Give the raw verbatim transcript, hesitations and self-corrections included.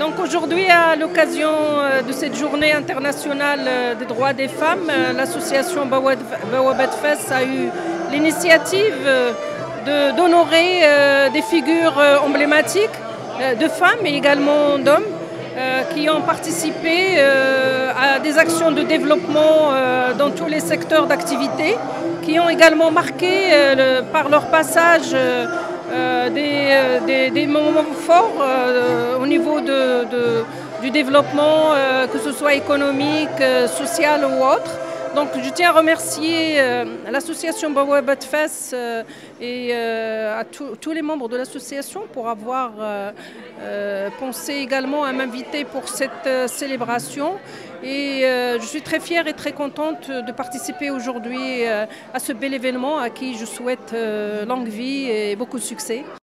Donc aujourd'hui, à l'occasion de cette journée internationale des droits des femmes, l'association Bawabat Fess a eu l'initiative d'honorer des figures emblématiques de femmes et également d'hommes qui ont participé à des actions de développement dans tous les secteurs d'activité, qui ont également marqué par leur passage Euh, des, euh, des, des moments forts euh, au niveau de, de, du développement, euh, que ce soit économique, euh, social ou autre. Donc je tiens à remercier euh, l'association Bawabat Fess euh, et euh, à tous les membres de l'association pour avoir euh, euh, pensé également à m'inviter pour cette euh, célébration. Et euh, je suis très fière et très contente de participer aujourd'hui euh, à ce bel événement à qui je souhaite euh, longue vie et beaucoup de succès.